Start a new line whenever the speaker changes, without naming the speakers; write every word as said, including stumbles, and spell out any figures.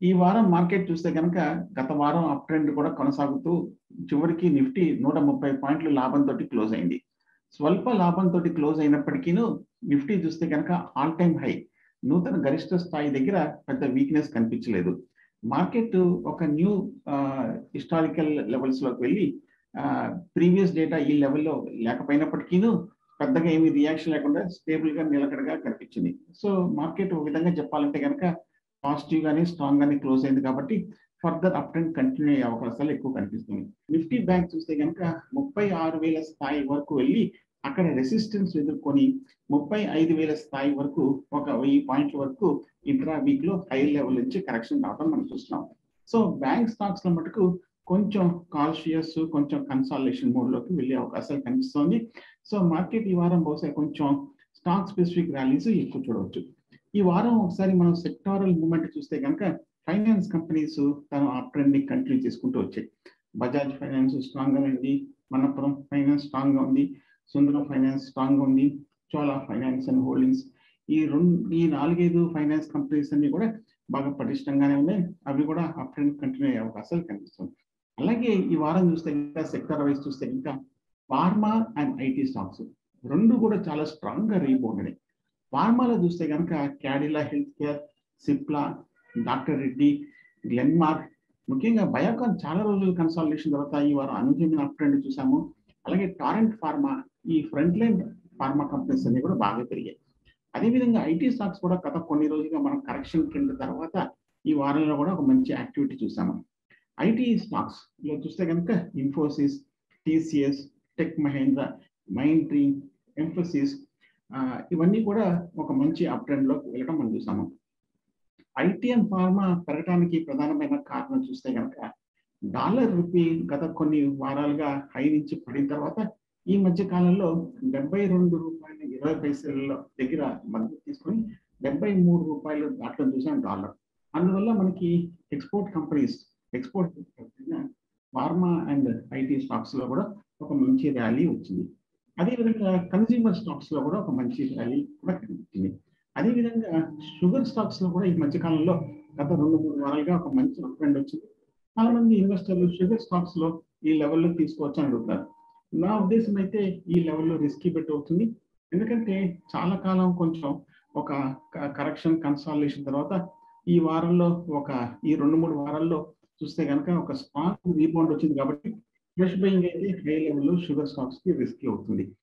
ఈ వారం మార్కెట్ చూస్తే కనుక గత వారం అప్ ట్రెండ్ కూడా కొనసాగుతూ చివరికి నిఫ్టీ నూట ముప్పై పాయింట్లు లాభంతో క్లోజ్ అయింది. స్వల్ప లాభంతో క్లోజ్ అయినప్పటికీ నిఫ్టీ చూస్తే కనుక ఆల్ టైమ్ హై నూతన గరిష్ట స్థాయి దగ్గర పెద్ద వీక్నెస్ కనిపించలేదు. మార్కెట్ ఒక న్యూ హిస్టారికల్ లెవెల్స్ లోకి వెళ్ళి ప్రీవియస్ డేటా ఈ లెవెల్లో లేకపోయినప్పటికీ పెద్దగా ఏమి రియాక్షన్ లేకుండా స్టేబుల్ గా నిలకడగా కనిపించింది. సో మార్కెట్ ఒక విధంగా చెప్పాలంటే కనుక పాజిటివ్ గానీ స్ట్రాంగ్ గానీ క్లోజ్ అయింది కాబట్టి ఫర్దర్ అప్ ట్రెండ్ కంటిన్యూ అయ్యే అవకాశాలు ఎక్కువ కనిపిస్తుంది. నిఫ్టీ బ్యాంక్ చూస్తే కనుక ముప్పై ఆరు వేల స్థాయి వరకు వెళ్ళి అక్కడ రెసిస్టెన్స్ ఎదుర్కొని ముప్పై ఐదు వేల స్థాయి వరకు ఒక వెయ్యి పాయింట్ల వరకు ఇంట్రా వీక్ లో హై లెవెల్ నుంచి కరెక్షన్ రావడం మనం చూస్తున్నాం. సో బ్యాంక్ స్టాక్స్ లో మటుకు కొంచెం కాన్షియస్ కొంచెం కన్సాలిడేషన్ మోడ్ లోకి వెళ్ళే అవకాశాలు కనిపిస్తుంది. సో మార్కెట్ ఈ వారం బహుశా కొంచెం స్టాక్ స్పెసిఫిక్ ర్యాలీస్ ఎక్కువ చూడవచ్చు. ఈ వారం ఒకసారి మనం సెక్టారల్ మూవ్మెంట్ చూస్తే కనుక ఫైనాన్స్ కంపెనీస్ తన అప్ ట్రెండ్ ని కంటిన్యూ చేసుకుంటూ వచ్చాయి. బజాజ్ ఫైనాన్స్ స్ట్రాంగ్ గా ఉంది, మనపురం ఫైనాన్స్ స్ట్రాంగ్ గా ఉంది, సుందరం ఫైనాన్స్ స్ట్రాంగ్ గా ఉంది, చోలా ఫైనాన్స్ అండ్ హోల్డింగ్స్ ఈ రెండు ఈ నాలుగైదు ఫైనాన్స్ కంపెనీస్ అన్ని కూడా బాగా పటిష్టంగానే ఉన్నాయి. అవి కూడా అప్ ట్రెండ్ కంటిన్యూ అయ్యే అవకాశాలు కనిపిస్తుంది. అలాగే ఈ వారం చూస్తే ఇంకా సెక్టర్ వైజ్ చూస్తే ఇంకా ఫార్మా అండ్ ఐటీ స్టాక్స్ రెండు కూడా చాలా స్ట్రాంగ్ గా రీబౌండ్ అయినాయి. ఫార్మాలో చూస్తే కనుక Cadila health care, Cipla, doctor Reddy, Glenmark, ముఖ్యంగా బయోకాన్ చాలా రోజులు కన్సాలిడేషన్ తర్వాత ఈ వారం అనూహ్యమైన అప్ ట్రెండ్ చూసాము. అలాగే టారెంట్ ఫార్మా, ఈ ఫ్రంట్ లైన్ ఫార్మా కంపెనీస్ అన్ని కూడా బాగా పెరిగాయి. అదేవిధంగా ఐటీ స్టాక్స్ కూడా గత కొన్ని రోజులుగా మనం కరెక్షన్ కింద తర్వాత ఈ వారంలో కూడా ఒక మంచి యాక్టివిటీ చూసాము. ఐటీ స్టాక్స్ లో చూస్తే కనుక Infosys, TCS, tech Mahindra, mind tree, Mphasis ఇవన్నీ కూడా ఒక మంచి అప్ ట్రెండ్ లోకి వెళ్ళడం మనం చూసాము. ఐటీ అండ్ ఫార్మా పెరగడానికి ప్రధానమైన కారణం చూస్తే కనుక డాలర్ రూపీ గత కొన్ని వారాలుగా హై నుంచి పడిన తర్వాత ఈ మధ్య కాలంలో డెబ్బై రెండు రూపాయల ఇరవై పైసల దగ్గర మద్దతు తీసుకొని డెబ్బై మూడు రూపాయలు దాంట్లో చూసాం డాలర్. అందువల్ల మనకి export companies export pharma and IT stocks లో కూడా ఒక మంచి ర్యాలీ వచ్చింది. అదేవిధంగా కన్స్యూమర్ స్టాక్స్ లో కూడా ఒక మంచి ర్యాలీ కూడా కనిపించింది. అదేవిధంగా షుగర్ స్టాక్స్ లో కూడా ఈ మధ్య కాలంలో గత రెండు మూడు వారాలుగా ఒక మంచి అప్ ట్రెండ్ వచ్చింది. చాలా మంది ఇన్వెస్టర్లు షుగర్ స్టాక్స్ లో ఈ లెవెల్లో తీసుకోవచ్చు అని అడుగుతారు. నా ఉద్దేశం అయితే ఈ లెవెల్లో రిస్కీ బెట్ అవుతుంది. ఎందుకంటే చాలా కాలం కొంచెం ఒక కరెక్షన్ కన్సాలిడేషన్ తర్వాత ఈ వారంలో ఒక ఈ రెండు మూడు వారాల్లో చూస్తే కనుక ఒక స్ట్రాంగ్ రీబౌండ్ వచ్చింది కాబట్టి ఫ్రెష్ బయింగ్ అయితే హై లెవెల్లో షుగర్ స్టాక్స్ కి రిస్కీ అవుతుంది.